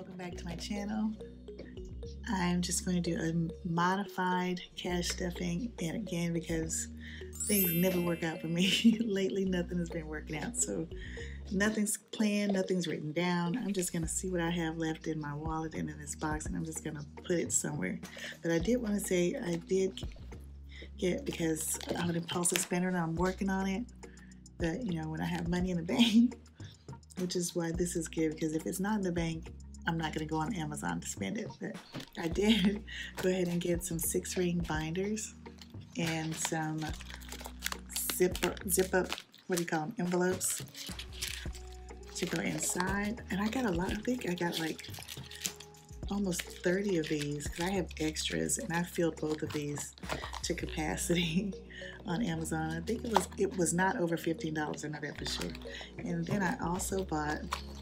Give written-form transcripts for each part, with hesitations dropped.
Welcome back to my channel. I'm just going to do a modified cash stuffing, and again, because things never work out for me lately, nothing has been working out. So nothing's planned, nothing's written down. I'm just going to see what I have left in my wallet and in this box, and I'm just going to put it somewhere. But I did want to say I did get, because I'm an impulsive spender and I'm working on it, that, you know, when I have money in the bank, which is why this is good, because if it's not in the bank, I'm not going to go on Amazon to spend it. But I did go ahead and get some 6-ring binders and some zip up, what do you call them, envelopes to go inside. And I got a lot. I think I got like almost 30 of these because I have extras, and I filled both of these to capacity on Amazon. I think it was not over $15. I know that for sure. And then I also bought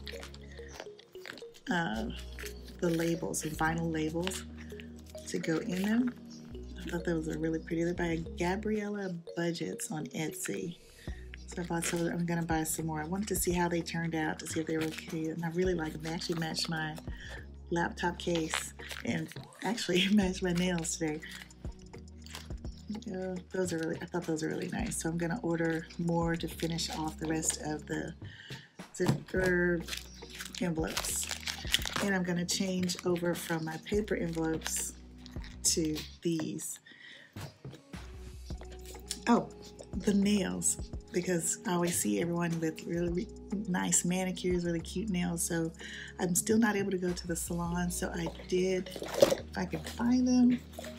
the labels, and vinyl labels to go in them. I thought those were really pretty. They're by Gabriella Budgets on Etsy. So I bought some. I'm gonna buy some more. I wanted to see how they turned out, to see if they were okay, and I really like them. They actually matched my laptop case and actually matched my nails today. Yeah, those are really, I thought those were really nice. So I'm gonna order more to finish off the rest of the zipper envelopes. And I'm gonna change over from my paper envelopes to these. Oh, the nails, because I always see everyone with really nice manicures, really cute nails. So I'm still not able to go to the salon. So I did, if I can find them,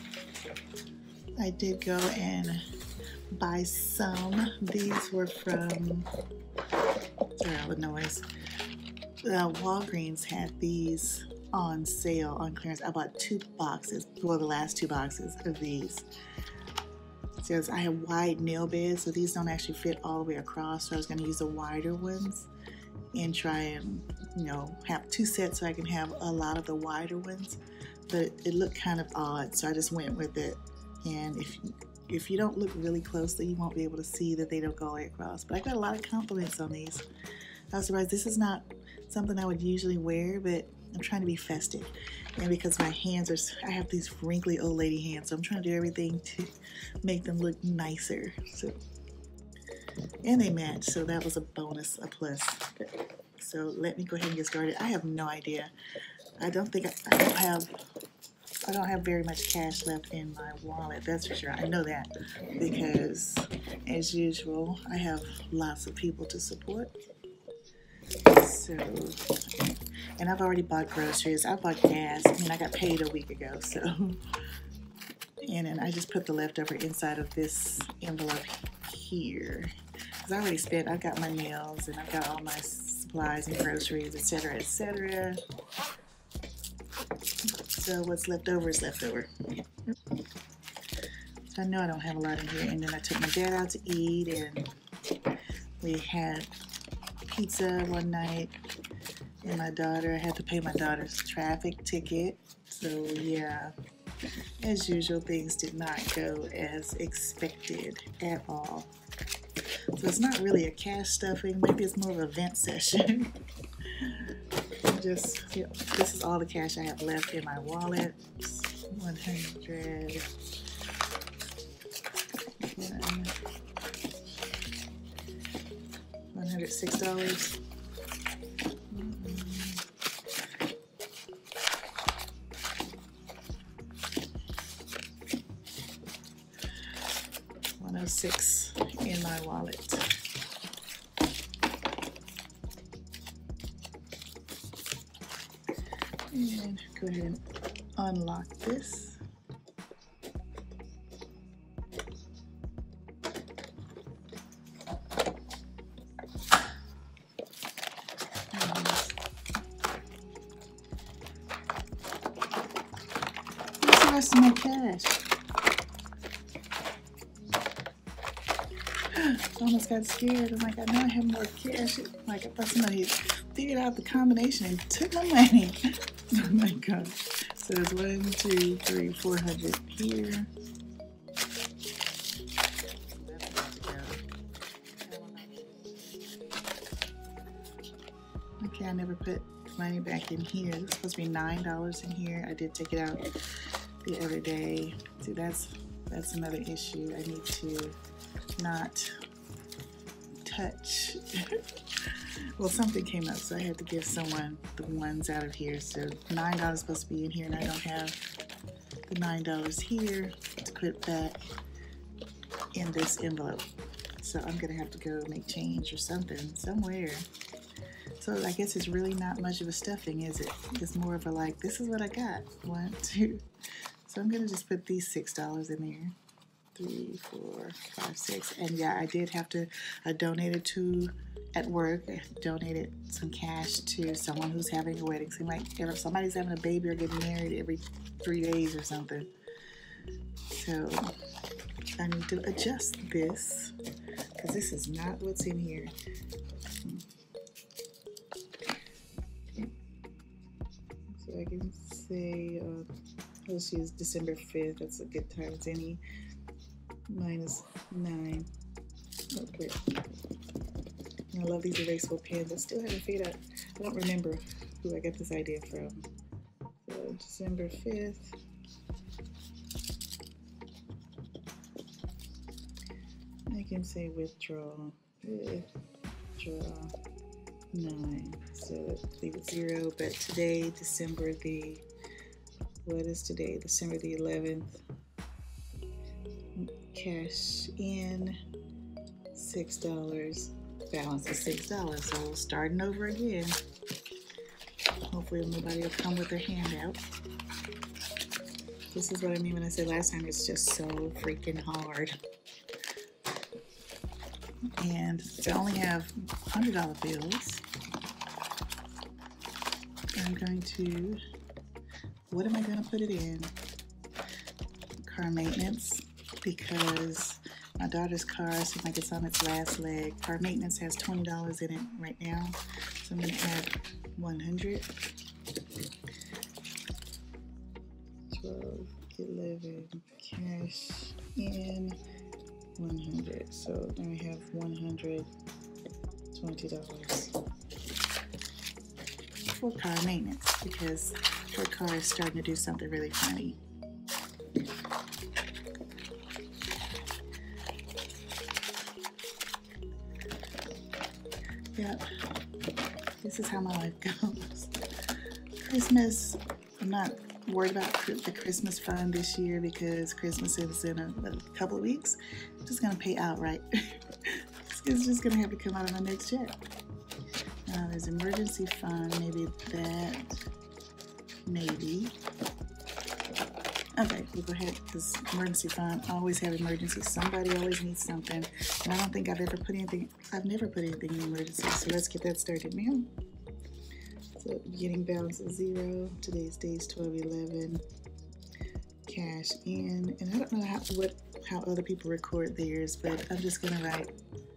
I did go and buy some. These were from, sorry, all the noise. Walgreens had these on sale, on clearance. I bought 2 boxes, well, the last 2 boxes of these. It says I have wide nail beds, so these don't actually fit all the way across. So I was going to use the wider ones and try and, you know, have 2 sets so I can have a lot of the wider ones. But it looked kind of odd, so I just went with it. And if you don't look really closely, you won't be able to see that they don't go all the way across. But I got a lot of compliments on these. I was surprised. This is not something I would usually wear, but I'm trying to be festive. And because my hands are, I have these wrinkly old lady hands, so I'm trying to do everything to make them look nicer. So, and they match, so that was a bonus, a plus. So let me go ahead and get started. I have no idea. I don't think I don't have very much cash left in my wallet, that's for sure. I know that because, as usual, I have lots of people to support. So, and I've already bought groceries. I bought gas. I mean, I got paid a week ago, so. And then I just put the leftover inside of this envelope here. Because I already spent, I've got my meals, and I've got all my supplies and groceries, etc., etc. So what's left over is left over. So I know I don't have a lot in here. And then I took my dad out to eat, and we had pizza one night. And my daughter, I had to pay my daughter's traffic ticket. So yeah, as usual, things did not go as expected at all. So it's not really a cash stuffing. Maybe it's more of a vent session. Just, you know, this is all the cash I have left in my wallet. $106. $106 in my wallet. And go ahead and unlock this. Where's the rest of my cash? I almost got scared. I'm like, I know I have more cash. Like, I thought somebody figured out the combination and took my money. Oh my God. So there's 1, 2, 3, 400 here. Okay, I never put money back in here. It's supposed to be $9 in here. I did take it out the other day. See, that's another issue. I need to not touch. Well, something came up, so I had to give someone the ones out of here. So $9 is supposed to be in here, and I don't have the $9 here to put back in this envelope. So I'm gonna have to go make change or something somewhere. So I guess it's really not much of a stuffing, is it? It's more of a like, this is what I got. 1, 2. So I'm gonna just put these $6 in there. 3, 4, 5, 6. And yeah, I did have to, I donated to, at work, I donated some cash to someone who's having a wedding. Seems like somebody's having a baby or getting married every 3 days or something. So I need to adjust this because this is not what's in here. So I can say, let's use December 5th. That's a good time as any. -9. Okay. I love these erasable pens. I still haven't figured out. I don't remember who I got this idea from. So December 5th. I can say withdraw 9. So leave it 0. But today, December the, what is today? December the 11th. Cash in $6. Balance is $6. So starting over again. Hopefully nobody will come with their hand out. This is what I mean when I said last time, it's just so freaking hard. And I only have $100 bills. I'm going to, what am I going to put it in? Car maintenance, because my daughter's car seems like it's on its last leg. Car maintenance has $20 in it right now, so I'm going to add 100. 12, 11, cash in 100. So then we have $120 for car maintenance, because her car is starting to do something really funny. Yep, this is how my life goes. Christmas, I'm not worried about the Christmas fund this year because Christmas is in a couple of weeks. I'm just gonna pay outright. It's just gonna have to come out of my next check. There's emergency fund, maybe that, maybe. Okay, we'll go ahead, because emergency fund, I always have emergencies. Somebody always needs something. And I don't think I've ever put anything, I've never put anything in emergency. So let's get that started now. So beginning balance is 0. Today's day is 12/11. Cash in. And I don't know how other people record theirs, but I'm just gonna write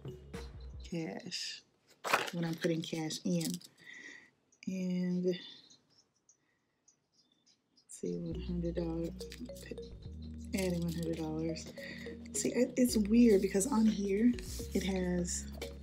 cash when I'm putting cash in. And see, $100, adding $100. See, it's weird because on here it has,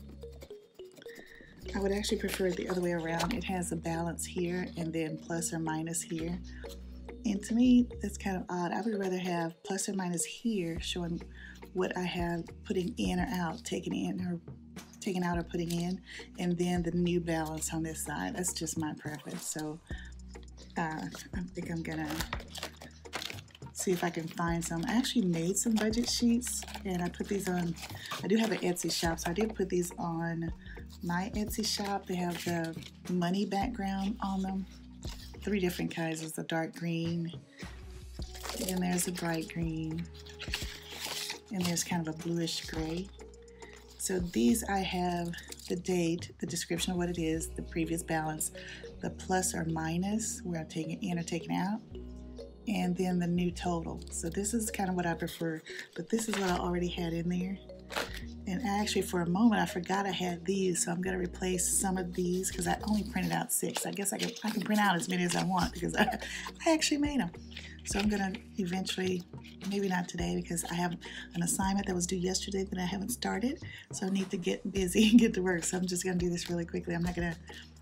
I would actually prefer it the other way around. It has a balance here and then plus or minus here. And to me, that's kind of odd. I would rather have plus or minus here showing what I have putting in or out, taking out or putting in, and then the new balance on this side. That's just my preference. So I think I'm gonna see if I can find some. I actually made some budget sheets and I put these on, I do have an Etsy shop, so I did put these on my Etsy shop. They have the money background on them. 3 different kinds. There's a dark green, and there's a bright green, and there's kind of a bluish gray. So these I have the date, the description of what it is, the previous balance, the plus or minus where I'm taking in or taking out, and then the new total. So this is kind of what I prefer, but this is what I already had in there. And actually for a moment I forgot I had these, so I'm going to replace some of these because I only printed out 6. I guess I can print out as many as I want because I actually made them. So I'm going to eventually, maybe not today because I have an assignment that was due yesterday that I haven't started, so I need to get busy and get to work. So I'm just going to do this really quickly. I'm not going to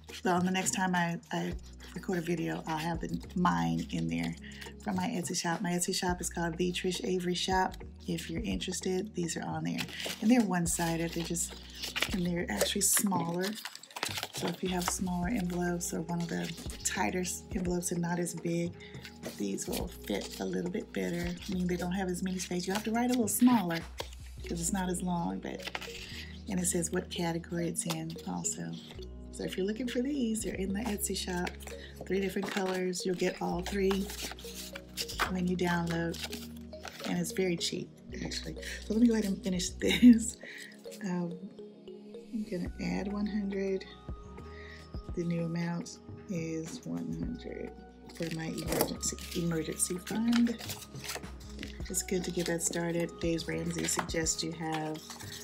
So on the next time I record a video, I'll have mine in there from my Etsy shop. My Etsy shop is called The Trish Avery Shop. If you're interested, these are on there. And they're one-sided. And they're actually smaller. So if you have smaller envelopes or one of the tighter envelopes and not as big, these will fit a little bit better. I mean, they don't have as many space. You have to write a little smaller because it's not as long, and it says what category it's in also. So if you're looking for these, they're in the Etsy shop. 3 different colors. You'll get all 3 when you download. And it's very cheap, actually. So let me go ahead and finish this. I'm going to add 100. The new amount is 100 for my emergency fund. It's good to get that started. Dave Ramsey suggests you have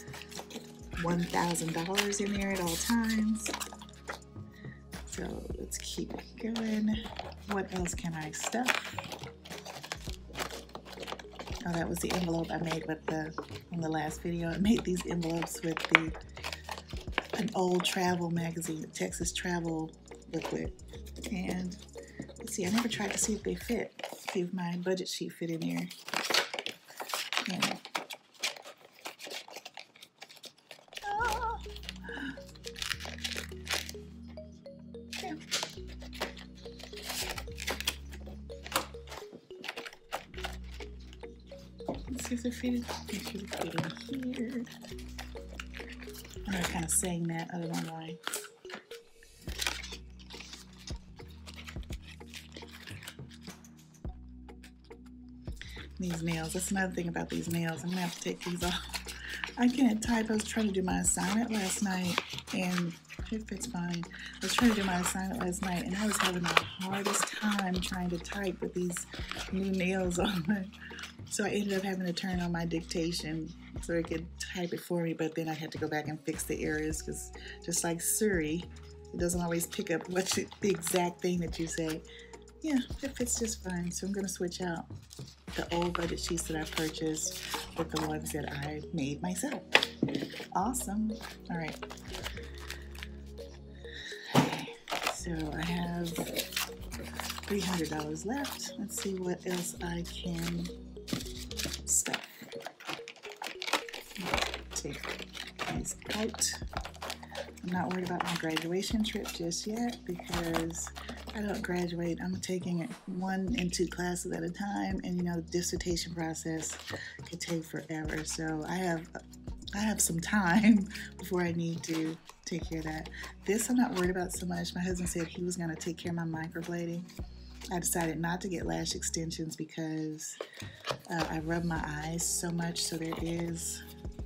$1,000 in there at all times. So let's keep going. What else can I stuff? Oh, that was the envelope I made with in the last video. I made these envelopes with an old travel magazine, Texas Travel booklet. And let's see, I never tried to see if they fit. See if my budget sheet fit in there. And, yeah. Let's see if it fitted. Make sure it fit in here. I was kind of saying that, I don't know why. These nails, that's another thing about these nails. I'm gonna have to take these off. I can't type. I was trying to do my assignment last night, and it fits fine. I was trying to do my assignment last night, and I was having the hardest time trying to type with these new nails on. So I ended up having to turn on my dictation so it could type it for me, but then I had to go back and fix the errors because just like Siri, it doesn't always pick up the exact thing that you say. Yeah, it fits just fine. So I'm going to switch out the old budget sheets that I purchased with the ones that I made myself. Awesome. All right. So I have $300 left. Let's see what else I can stuff. Take these out. I'm not worried about my graduation trip just yet because I don't graduate. I'm taking it 1 and 2 classes at a time, and you know the dissertation process could take forever. So I have some time before I need to take care of that. This I'm not worried about so much. My husband said he was going to take care of my microblading. I decided not to get lash extensions because I rub my eyes so much, so there is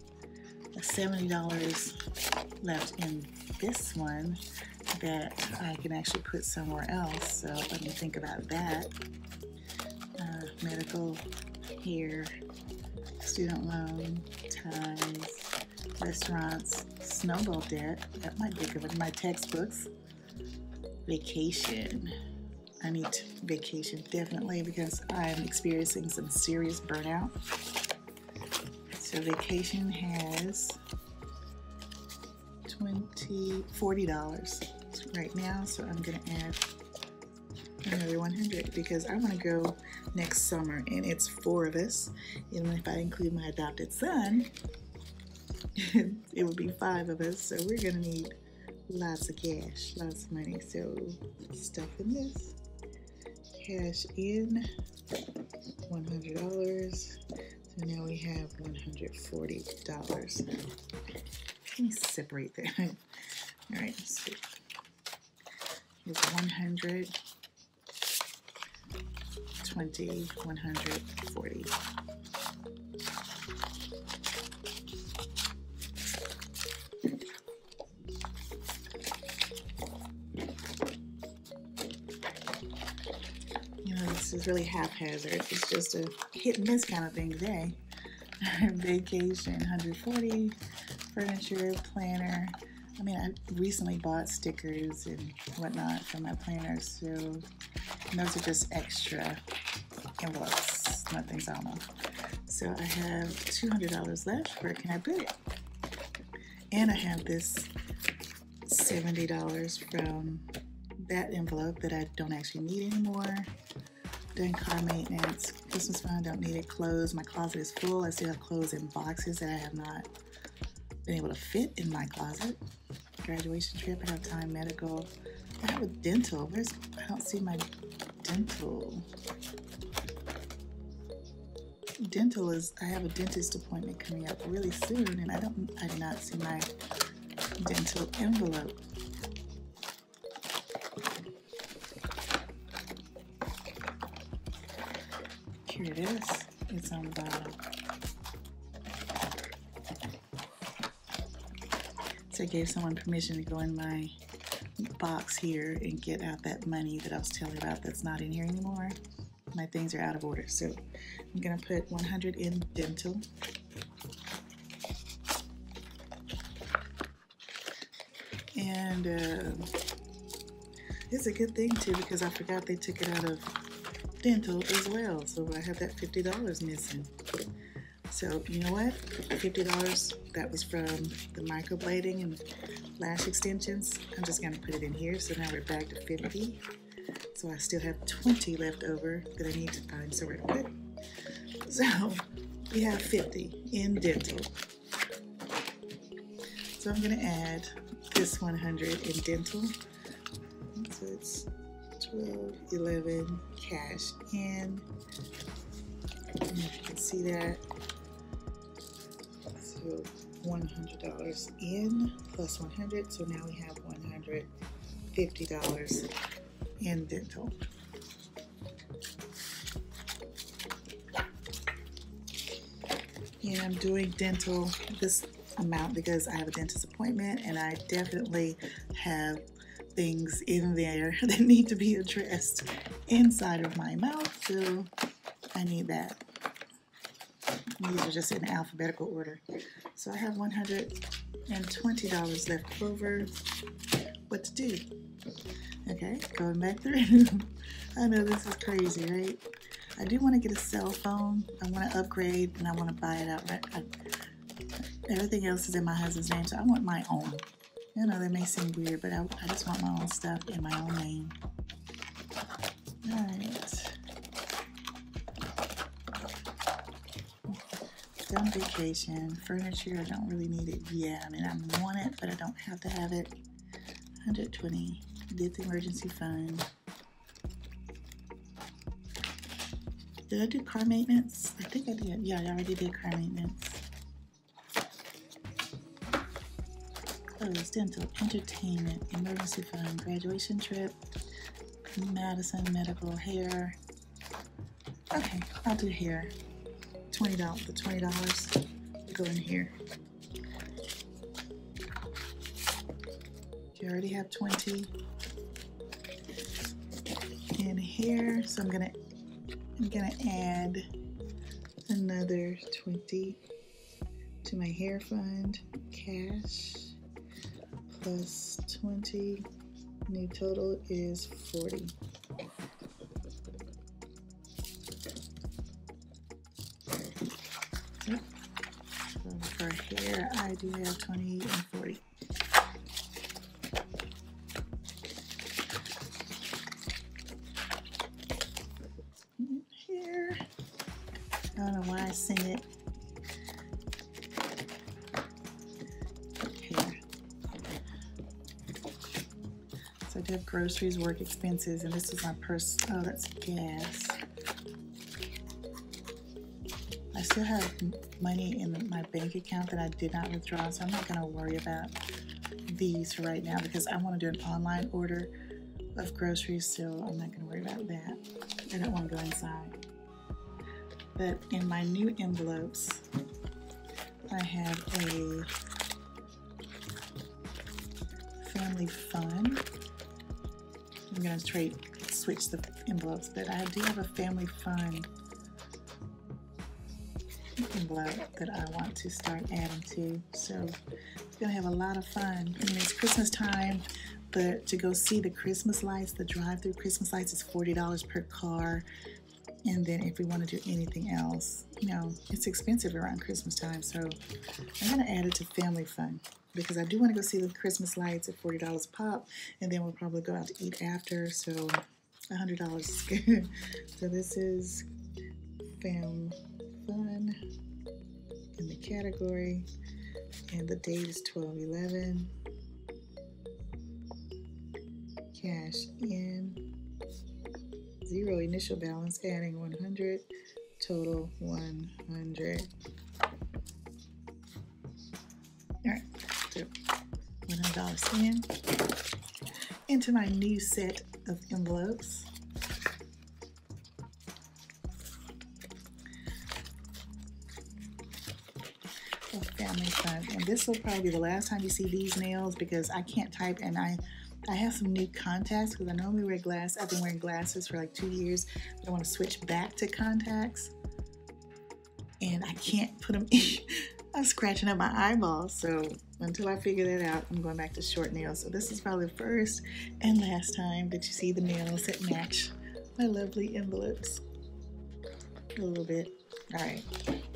$70 left in this one that I can actually put somewhere else. So let me think about that. Medical, hair, student loan, ties, restaurants, snowball debt. That might be good. My textbooks, vacation. I need vacation definitely because I'm experiencing some serious burnout. So vacation has $40 right now, so I'm gonna add another 100 because I want to go next summer, and it's 4 of us. And if I include my adopted son, it would be 5 of us. So we're gonna need lots of cash, lots of money. So stuff in this, cash in $100. So now we have $140. Let me separate that. All right, let's see. Here's 100, 20, 140. You know, this is really haphazard. It's just a hit and miss kind of thing today. Vacation, 140. Furniture, planner. I mean, I recently bought stickers and whatnot for my planners, so those are just extra envelopes, nothing's I don't know. So I have $200 left. Where can I put it? And I have this $70 from that envelope that I don't actually need anymore. Done car maintenance, Christmas fund, don't need it. Clothes, my closet is full. I still have clothes in boxes that I have not been able to fit in my closet. Graduation trip, I have time, medical. I have a dental. I don't see my dental. Dental is, I have a dentist appointment coming up really soon, and I do not see my dental envelope. Here it is. It's on the bottom. So I gave someone permission to go in my box here and get out that money that I was telling you about that's not in here anymore. My things are out of order. So I'm gonna put 100 in dental. And it's a good thing too, because I forgot they took it out of dental as well. So I have that $50 missing. So you know what? $50, that was from the microblading and lash extensions. I'm just gonna put it in here. So now we're back to 50. So I still have 20 left over that I need to find somewhere to put. So we have 50 in dental. So I'm gonna add this 100 in dental. So it's 12, 11 cash in. And you can see that. So $100 in plus 100. So now we have $150 in dental. And I'm doing dental this amount because I have a dentist appointment and I definitely have things in there that need to be addressed inside of my mouth, so I need that. These are just in alphabetical order. So I have $120 left over. What to do? Okay, going back through. I know this is crazy, right? I do want to get a cell phone. I want to upgrade and I want to buy it outright. Everything else is in my husband's name, so I want my own. You know, that may seem weird, but I just want my own stuff in my own name. All right. Done vacation. Furniture, I don't really need it yet. I mean, I want it, but I don't have to have it. 120. Did the emergency fund. Did I do car maintenance? I think I did. Yeah, I already did car maintenance. Clothes, dental, entertainment, emergency fund, graduation trip, Madison, medical, hair. Okay, I'll do hair. $20. The $20 will go in here. You already have 20 in here, so I'm gonna add another 20 to my hair fund. Cash plus 20. New total is 40. Yep. So for hair, I do have 20 and 40. Here, I don't know why I sing it. Here. So I do have groceries, work expenses, and this is my purse. Oh, that's gas. I still have money in my bank account that I did not withdraw, so I'm not going to worry about these for right now because I want to do an online order of groceries, so I'm not going to worry about that. I don't want to go inside. But in my new envelopes, I have a family fun. I'm going to switch the envelopes, but I do have a family fun envelope that I want to start adding to. So it's going to have a lot of fun. I mean, it's Christmas time, but to go see the Christmas lights, the drive-through Christmas lights is $40 per car. And then if we want to do anything else, you know, it's expensive around Christmas time. So I'm going to add it to family fun. because I do want to go see the Christmas lights at $40 a pop, and then we'll probably go out to eat after, so $100 is good. So this is Fam Fun in the category, and the date is 12/11. Cash in, 0 initial balance, adding 100, total 100. All right, so $100 in, into my new set of envelopes. For Family Fun, and this will probably be the last time you see these nails because I can't type, and I have some new contacts because I normally wear glasses. I've been wearing glasses for like 2 years, but I want to switch back to contacts, and I can't put them in. I'm scratching up my eyeballs, so until I figure that out, I'm going back to short nails. So this is probably the first and last time that you see the nails that match my lovely envelopes. A little bit. All right.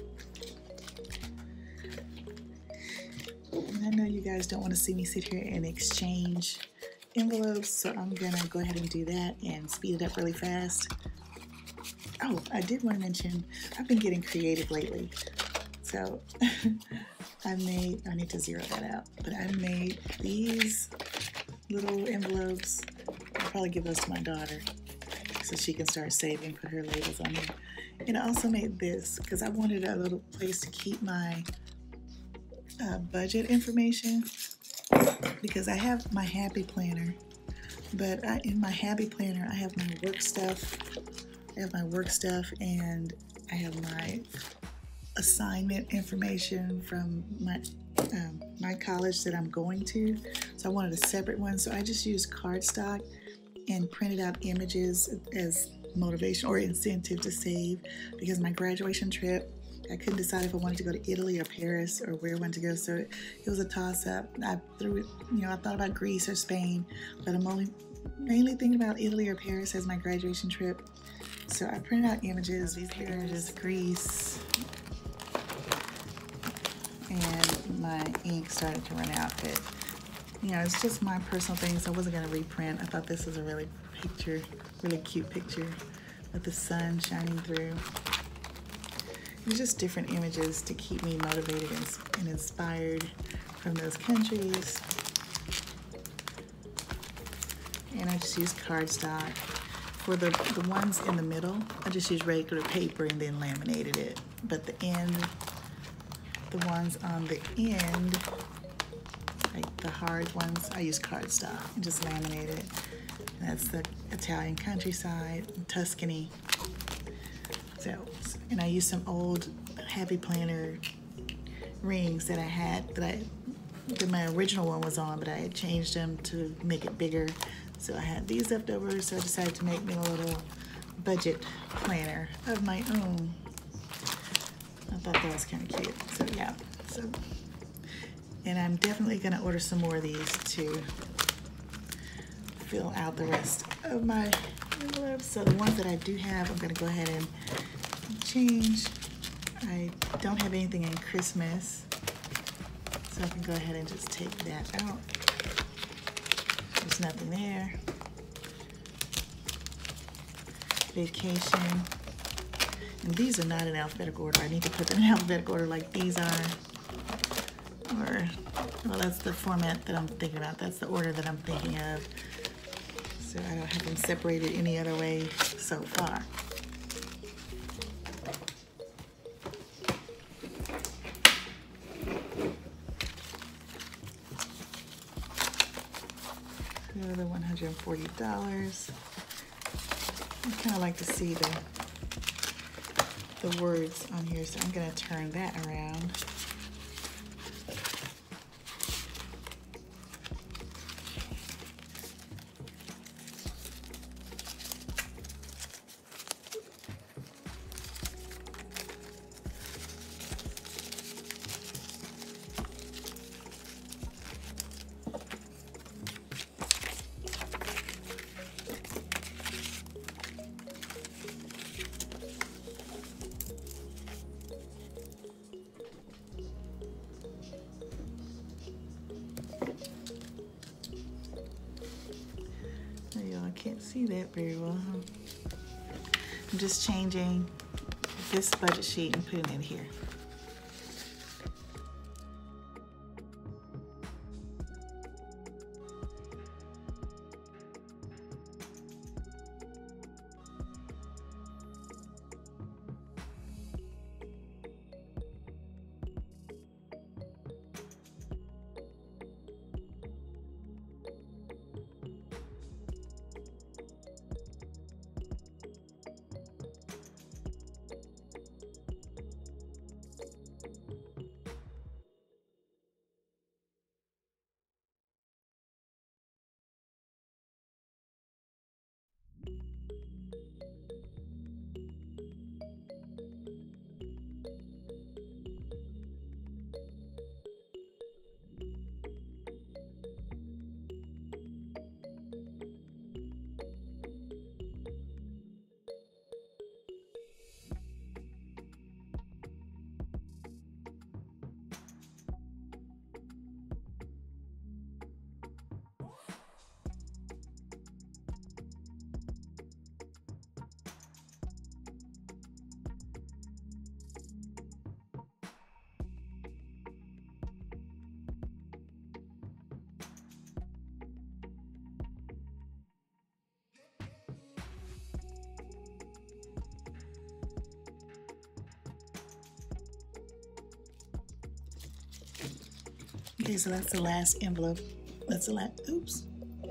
And I know you guys don't want to see me sit here and exchange envelopes, so I'm gonna go ahead and do that and speed it up really fast. Oh, I did want to mention, I've been getting creative lately. So I need to zero that out, but I made these little envelopes. I'll probably give those to my daughter so she can start saving, put her labels on here. And I also made this because I wanted a little place to keep my budget information, because I have my Happy Planner, but in my Happy Planner I have my work stuff. And I have my assignment information from my college that I'm going to. So I wanted a separate one. So I just used cardstock and printed out images as motivation or incentive to save, because my graduation trip, I couldn't decide if I wanted to go to Italy or Paris or where I wanted to go. So it was a toss-up. I thought about Greece or Spain, but I'm mainly thinking about Italy or Paris as my graduation trip. So I printed out images. These images, Greece, and my ink started to run out. But it's just my personal thing, so I wasn't gonna reprint. I thought this was a really cute picture with the sun shining through. It's just different images to keep me motivated and inspired from those countries. And I just used cardstock. For the ones in the middle, I just used regular paper and then laminated it. But the ones on the end, like the hard ones, I used cardstock and just laminated it. And that's the Italian countryside, Tuscany. And I used some old Happy Planner rings that I had that my original one was on, but I had changed them to make it bigger. So I had these left over, so I decided to make me a little budget planner of my own. I thought that was kind of cute. So yeah. And I'm definitely gonna order some more of these to fill out the rest of my envelopes. So the ones that I do have, I'm gonna go ahead and change. I don't have anything in Christmas, so I can go ahead and just take that out. There's nothing there. Vacation. And these are not in alphabetical order. I need to put them in alphabetical order like these are. Well, that's the format that I'm thinking about. That's the order that I'm thinking of. So I don't have them separated any other way so far. The $140. I kind of like to see the words on here, so I'm going to turn that around. can't see that very well. I'm just changing this budget sheet and putting it here. Okay, so that's the last envelope. That's the last, oops.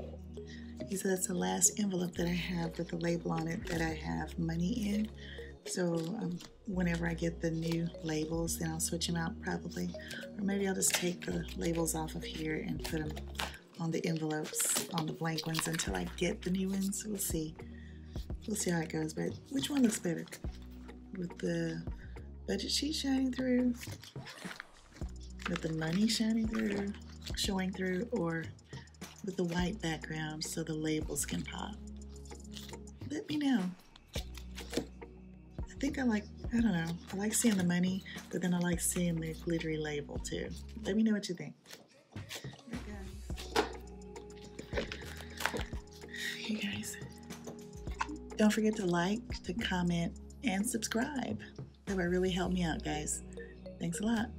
Okay, so that's the last envelope that I have with the label on it that I have money in. So whenever I get the new labels, then I'll switch them out probably. Or maybe I'll just take the labels off of here and put them on the envelopes, on the blank ones until I get the new ones. We'll see. We'll see how it goes, but which one looks better? With the budget sheet shining through? With the money shining through, showing through, or with the white background so the labels can pop? Let me know. I think I don't know, I like seeing the money, but then I like seeing the glittery label too. Let me know what you think. Hey guys, don't forget to like, to comment, and subscribe. That would really help me out, guys. Thanks a lot.